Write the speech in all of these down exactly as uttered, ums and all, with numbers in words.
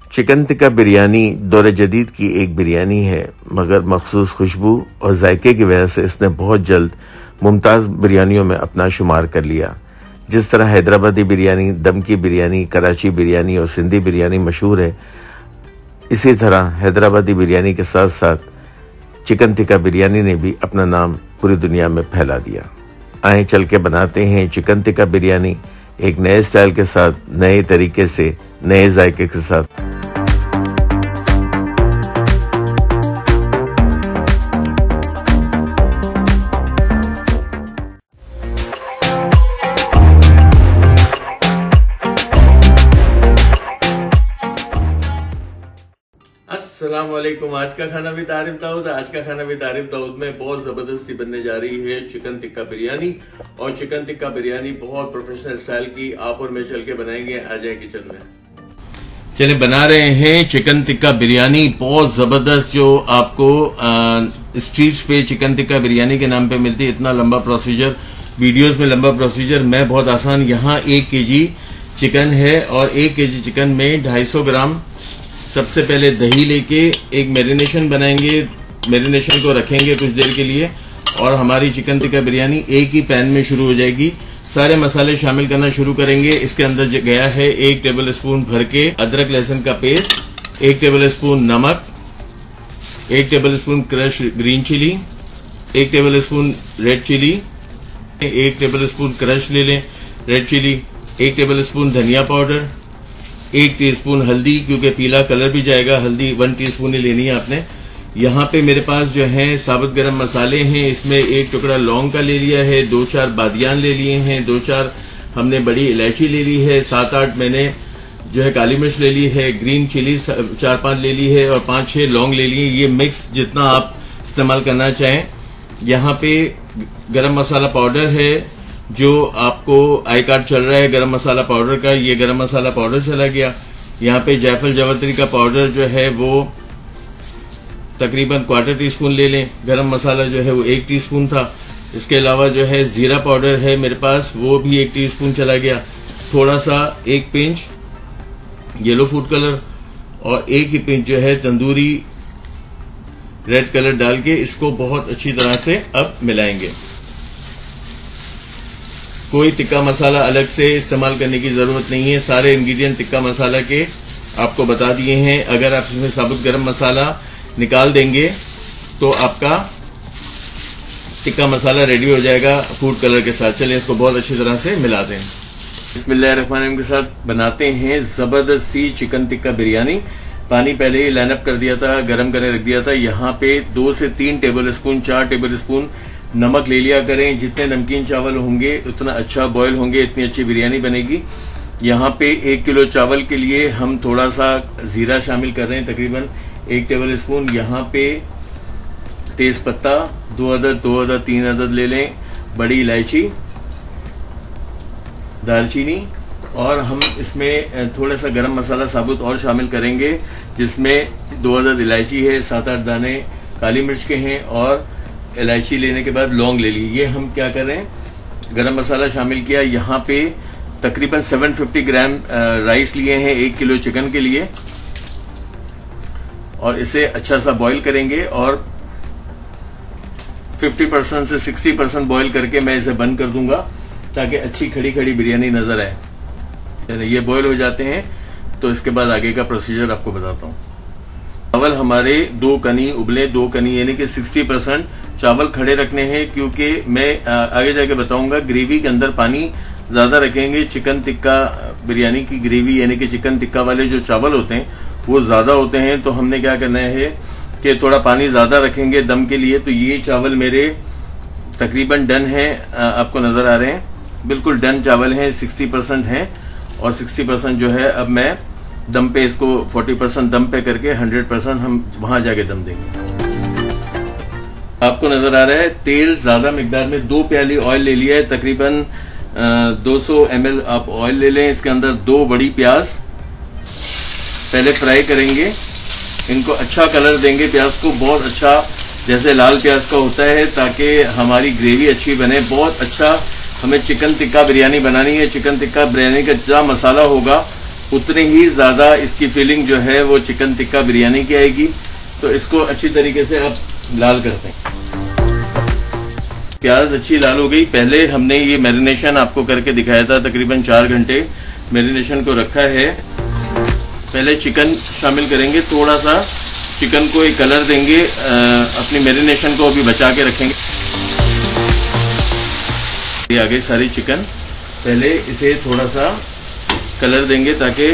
Chicken tikka biryani दौर जदीद की एक बिरयानी है, मगर मखसूस खुशबू और जायके की वजह से इसने बहुत जल्द मुमताज़ बिरयानियों में अपना शुमार कर लिया। जिस तरह हैदराबादी बिरयानी, दम की बिरयानी, कराची बिरयानी और सिंधी बिरयानी मशहूर है, इसी तरह हैदराबादी बिरयानी के साथ साथ चिकन टिक्का बिरयानी ने भी अपना नाम पूरी दुनिया में फैला दिया। आए चल के बनाते हैं चिकन टिक्का बिरयानी एक नए स्टाइल के साथ, नए तरीके से, नए जायके के साथ। अस्सलाम वालेकुम। आज का खाना भी तारिफ दाऊद। आज का खाना भी तारिफ दाऊद में बहुत जबरदस्ती बनने जा रही है चिकन टिक्का बिरयानी। और चिकन टिक्का बिरयानी बहुत प्रोफेशनल स्टाइल की आप और मैं चल के बनाएंगे। आ जाए किचन में। चले बना रहे हैं चिकन टिक्का बिरयानी, बहुत जबरदस्त, जो आपको स्ट्रीट्स पे चिकन टिक्का बिरयानी के नाम पे मिलती है। इतना लंबा प्रोसीजर, वीडियोस में लंबा प्रोसीजर, मैं बहुत आसान। यहाँ एक केजी चिकन है और एक केजी चिकन में ढाई सौ ग्राम सबसे पहले दही लेके एक मैरिनेशन बनाएंगे। मैरिनेशन को रखेंगे कुछ देर के लिए और हमारी चिकन टिक्का बिरयानी एक ही पैन में शुरू हो जाएगी। सारे मसाले शामिल करना शुरू करेंगे। इसके अंदर गया है एक टेबल स्पून भर के अदरक लहसुन का पेस्ट, एक टेबल स्पून नमक, एक tablespoon crush green chilli, एक टेबल स्पून रेड चिली, एक टेबल स्पून क्रश ले लें रेड चिली, एक टेबल स्पून धनिया पाउडर, एक टीस्पून हल्दी, क्योंकि पीला कलर भी जाएगा। हल्दी वन टीस्पून ही लेनी है आपने। यहाँ पे मेरे पास जो है साबुत गरम मसाले हैं। इसमें एक टुकड़ा लौंग का ले लिया है, दो चार बादियान ले लिए हैं, दो चार हमने बड़ी इलायची ले ली है, सात आठ मैंने जो है काली मिर्च ले ली है, ग्रीन चिली चार पांच ले ली है और पांच छह लौंग ले लिए। ये मिक्स जितना आप इस्तेमाल करना चाहें। यहाँ पे गरम मसाला पाउडर है, जो आपको आई कार्ड चल रहा है गरम मसाला पाउडर का, ये गरम मसाला पाउडर चला गया। यहाँ पे जायफल जावित्री का पाउडर जो है वो तकरीबन क्वार्टर टी स्पून ले लें। गरम मसाला जो है वो एक टीस्पून था। इसके अलावा जो है जीरा पाउडर है मेरे पास, वो भी एक टीस्पून चला गया। थोड़ा सा एक पिंच येलो फूड कलर और एक ही पिंच जो है तंदूरी रेड कलर डाल के इसको बहुत अच्छी तरह से अब मिलाएंगे। कोई टिक्का मसाला अलग से इस्तेमाल करने की जरूरत नहीं है। सारे इंग्रेडिएंट टिक्का मसाला के आपको बता दिए हैं। अगर आप इसमें साबुत गरम मसाला निकाल देंगे तो आपका टिक्का मसाला रेडी हो जाएगा फूड कलर के साथ। चलिए इसको बहुत अच्छी तरह से मिला दें। बिस्मिल्लाहिर्रहमानिर्रहीम के साथ बनाते हैं जबरदस्त सी चिकन टिक्का बिरयानी। पानी पहले ही लाइन अप कर दिया था, गर्म करने रख दिया था। यहाँ पे दो से तीन टेबल स्पून, चार टेबल स्पून नमक ले लिया करें। जितने नमकीन चावल होंगे उतना अच्छा बॉयल होंगे, इतनी अच्छी बिरयानी बनेगी। यहाँ पे एक किलो चावल के लिए हम थोड़ा सा जीरा शामिल कर रहे हैं, तकरीबन एक टेबल स्पून। यहाँ पे तेज पत्ता दो अदद दो अदद तीन अदद ले लें, बड़ी इलायची, दालचीनी, और हम इसमें थोड़ा सा गरम मसाला साबुत और शामिल करेंगे, जिसमें दो अदद इलायची है, सात आठ दाने काली मिर्च के हैं और इलायची लेने के बाद लौंग ले ली। ये हम क्या कर रहे हैं, गरम मसाला शामिल किया। यहाँ पे तकरीबन सात सौ पचास ग्राम राइस लिए हैं एक किलो चिकन के लिए और इसे अच्छा सा बॉईल करेंगे और पचास परसेंट से साठ परसेंट बॉईल करके मैं इसे बंद कर दूंगा ताकि अच्छी खड़ी खड़ी बिरयानी नजर आए। ये बॉईल हो जाते हैं तो इसके बाद आगे का प्रोसीजर आपको बताता हूँ। चावल हमारे दो कनी उबले, दो कनी यानी कि साठ परसेंट चावल खड़े रखने हैं, क्योंकि मैं आगे जाके बताऊंगा ग्रेवी के अंदर पानी ज्यादा रखेंगे। चिकन टिक्का बिरयानी की ग्रेवी यानी कि चिकन टिक्का वाले जो चावल होते हैं वो ज्यादा होते हैं, तो हमने क्या करना है कि थोड़ा पानी ज्यादा रखेंगे दम के लिए। तो ये चावल मेरे तकरीबन डन है, आपको नजर आ रहे हैं, बिल्कुल डन चावल हैं, साठ परसेंट हैं और साठ परसेंट जो है अब मैं दम पे इसको चालीस परसेंट दम पे करके सौ परसेंट हम वहां जाके दम देंगे। आपको नजर आ रहा है तेल ज्यादा मिकदार में, दो प्याली ऑयल ले लिया है, तकरीबन दो सौ एम एल आप ऑयल ले लें। इसके अंदर दो बड़ी प्याज पहले फ्राई करेंगे, इनको अच्छा कलर देंगे प्याज को, बहुत अच्छा जैसे लाल प्याज का होता है, ताकि हमारी ग्रेवी अच्छी बने। बहुत अच्छा हमें चिकन टिक्का बिरयानी बनानी है। चिकन टिक्का बिरयानी का जितना मसाला होगा उतनी ही ज़्यादा इसकी फीलिंग जो है वो चिकन टिक्का बिरयानी की आएगी। तो इसको अच्छी तरीके से आप लाल करते हैं। प्याज अच्छी लाल हो गई। पहले हमने ये मैरिनेशन आपको करके दिखाया था, तकरीबन चार घंटे मैरिनेशन को रखा है। पहले चिकन शामिल करेंगे, थोड़ा सा चिकन को एक कलर देंगे, आ, अपनी मैरिनेशन को अभी बचा के रखेंगे। ये आ गई सारी चिकन। पहले इसे थोड़ा सा कलर देंगे ताकि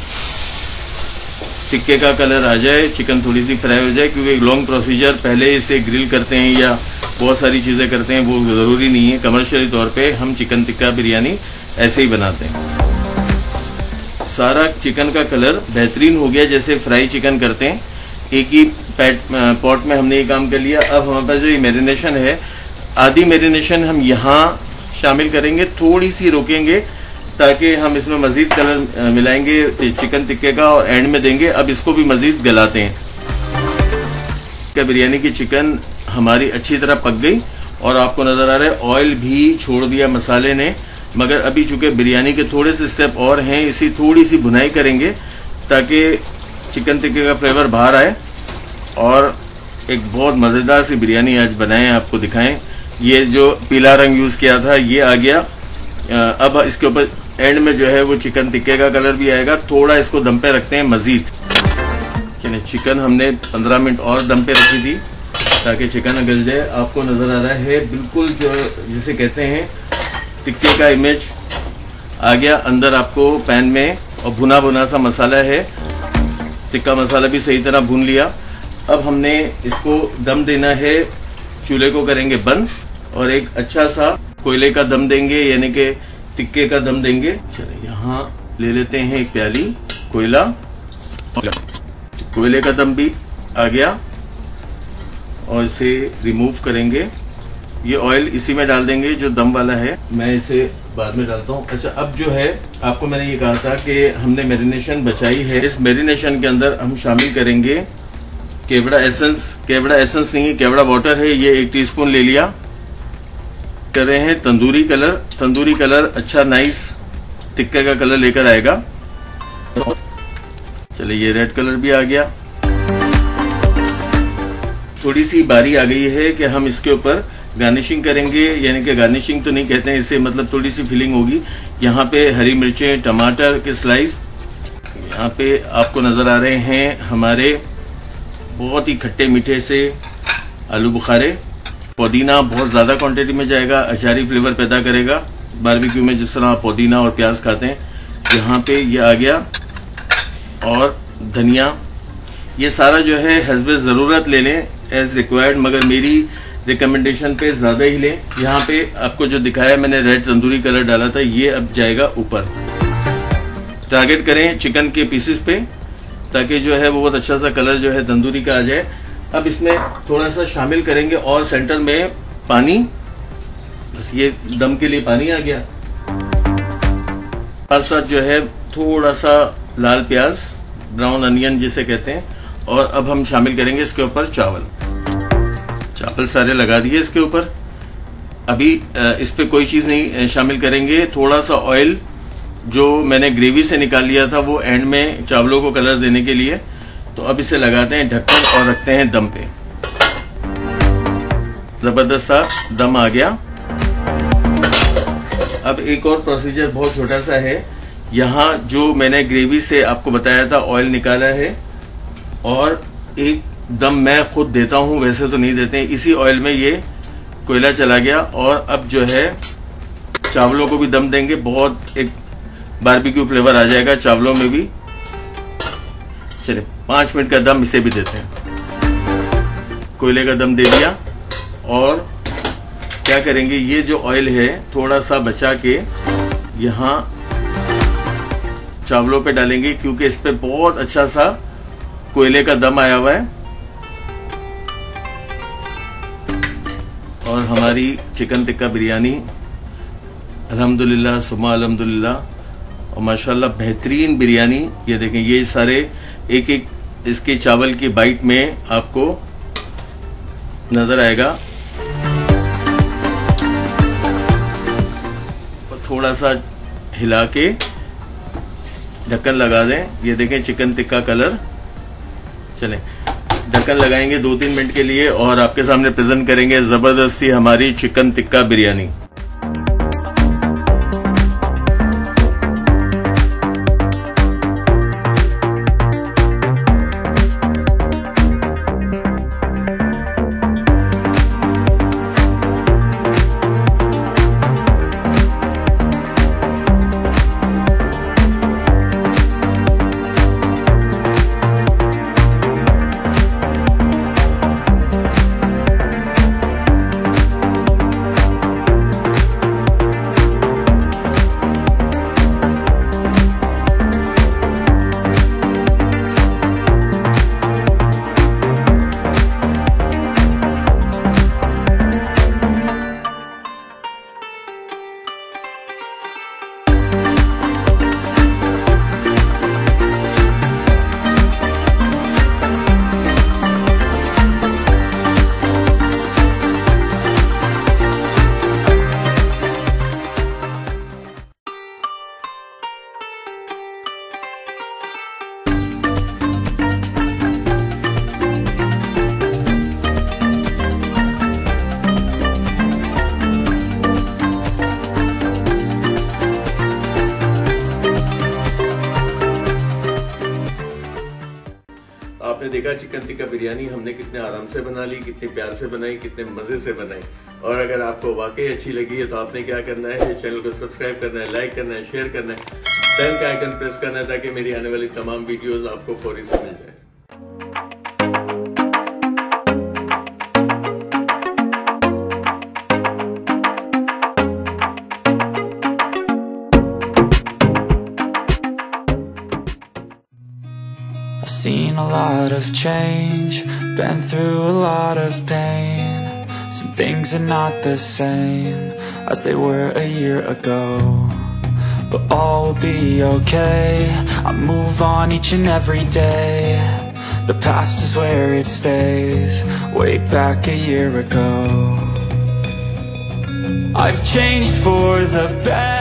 टिक्के का कलर आ जाए, चिकन थोड़ी सी फ्राई हो जाए, क्योंकि एक लॉन्ग प्रोसीजर, पहले इसे ग्रिल करते हैं या बहुत सारी चीज़ें करते हैं, वो ज़रूरी नहीं है। कमर्शियली तौर पे हम चिकन टिक्का बिरयानी ऐसे ही बनाते हैं। सारा चिकन का कलर बेहतरीन हो गया, जैसे फ्राई चिकन करते हैं। एक ही पैट पॉट में हमने ये काम कर लिया। अब हमारे पास जो ये मैरिनेशन है, आधी मैरिनेशन हम यहाँ शामिल करेंगे, थोड़ी सी रोकेंगे ताकि हम इसमें मजीद कलर मिलाएंगे चिकन टिक्के का और एंड में देंगे। अब इसको भी मजीद गलाते हैं। क्या बिरयानी की चिकन हमारी अच्छी तरह पक गई और आपको नज़र आ रहा है ऑयल भी छोड़ दिया मसाले ने। मगर अभी चूंकि बिरयानी के थोड़े से स्टेप और हैं, इसी थोड़ी सी भुनाई करेंगे ताकि चिकन टिक्के का फ्लेवर बाहर आए और एक बहुत मज़ेदार सी बिरयानी आज बनाएं, आपको दिखाएं। ये जो पीला रंग यूज़ किया था ये आ गया। अब इसके ऊपर एंड में जो है वो चिकन टिक्के का कलर भी आएगा। थोड़ा इसको दम पे रखते हैं मजीद। चलिए, चिकन हमने पंद्रह मिनट और दम पे रखी थी ताकि चिकन गल जाए। आपको नज़र आ रहा है बिल्कुल जो जिसे कहते हैं टिक्के का इमेज आ गया अंदर आपको पैन में, और भुना भुना सा मसाला है। टिक्का मसाला भी सही तरह भून लिया। अब हमने इसको दम देना है, चूल्हे को करेंगे बंद और एक अच्छा सा कोयले का दम देंगे, यानी कि टिक्के का दम देंगे। चलिए, यहाँ ले लेते हैं एक प्याली कोयला। कोयले का दम भी आ गया और इसे रिमूव करेंगे। ये ऑयल इसी में डाल देंगे जो दम वाला है, मैं इसे बाद में डालता हूँ। अच्छा, अब जो है आपको मैंने ये कहा था कि हमने मैरिनेशन बचाई है। इस मैरिनेशन के अंदर हम शामिल करेंगे केवड़ा एसेंस। केवड़ा एसेंस नहीं है, केवड़ा वाटर है। ये एक टीस्पून ले लिया। कर रहे हैं तंदूरी कलर। तंदूरी कलर अच्छा नाइस टिक्के का कलर लेकर आएगा। चलिए, ये रेड कलर भी आ गया। थोड़ी सी बारी आ गई है कि हम इसके ऊपर गार्निशिंग करेंगे, यानी कि गार्निशिंग तो नहीं कहते हैं इसे, मतलब थोड़ी सी फिलिंग होगी। यहाँ पे हरी मिर्चें, टमाटर के स्लाइस। यहाँ पे आपको नजर आ रहे हैं हमारे बहुत ही खट्टे मीठे से आलू बुखारे। पुदीना बहुत ज़्यादा क्वांटिटी में जाएगा, अचारी फ्लेवर पैदा करेगा बारबेक्यू में, जिस तरह आप पुदीना और प्याज खाते हैं। यहाँ पे ये आ गया, और धनिया। ये सारा जो है हस्बे ज़रूरत ले लें, एज रिक्वायर्ड, मगर मेरी रिकमेंडेशन पे ज़्यादा ही लें। यहाँ पे आपको जो दिखाया मैंने रेड तंदूरी कलर डाला था, ये अब जाएगा ऊपर। टारगेट करें चिकन के पीसेस पे ताकि जो है वो बहुत अच्छा सा कलर जो है तंदूरी का आ जाए। अब इसमें थोड़ा सा शामिल करेंगे और सेंटर में पानी, बस ये दम के लिए पानी आ गया। साथ साथ जो है थोड़ा सा लाल प्याज, ब्राउन अनियन जिसे कहते हैं, और अब हम शामिल करेंगे इसके ऊपर चावल। चावल सारे लगा दिए इसके ऊपर। अभी इस पे कोई चीज नहीं शामिल करेंगे। थोड़ा सा ऑयल जो मैंने ग्रेवी से निकाल लिया था वो एंड में चावलों को कलर देने के लिए। तो अब इसे लगाते हैं ढक्कन और रखते हैं दम पे। जबरदस्त सा दम आ गया। अब एक और प्रोसीजर बहुत छोटा सा है। यहाँ जो मैंने ग्रेवी से आपको बताया था ऑयल निकाला है, और एक दम मैं खुद देता हूँ, वैसे तो नहीं देते हैं। इसी ऑयल में ये कोयला चला गया, और अब जो है चावलों को भी दम देंगे। बहुत एक बारबेक्यू फ्लेवर आ जाएगा चावलों में भी। चलिए, पांच मिनट का दम इसे भी देते हैं। कोयले का दम दे दिया, और क्या करेंगे, ये जो ऑयल है थोड़ा सा बचा के यहाँ चावलों पे डालेंगे, क्योंकि इस पे बहुत अच्छा सा कोयले का दम आया हुआ है। और हमारी चिकन टिक्का बिरयानी अल्हम्दुलिल्लाह सुमा अल्हम्दुलिल्लाह, और माशाल्लाह बेहतरीन बिरयानी। ये देखें, ये सारे एक एक इसके चावल की बाइट में आपको नजर आएगा। थोड़ा सा हिला के ढक्कन लगा दें। ये देखें चिकन टिक्का कलर। चलें ढक्कन लगाएंगे दो तीन मिनट के लिए और आपके सामने प्रेजेंट करेंगे जबरदस्ती हमारी चिकन टिक्का बिरयानी। आपने देखा चिकन टिक्का बिरयानी हमने कितने आराम से बना ली, कितने प्यार से बनाई, कितने मजे से बनाई। और अगर आपको वाकई अच्छी लगी है तो आपने क्या करना है, चैनल को सब्सक्राइब करना है, लाइक करना है, शेयर करना है, बेल का आइकन प्रेस करना है ताकि मेरी आने वाली तमाम वीडियोस आपको फौरी से मिल जाए। I've seen a lot of change, been through a lot of pain. Some things are not the same as they were a year ago, but all will be okay. I move on each and every day. The past is where it stays, way back a year ago. I've changed for the better.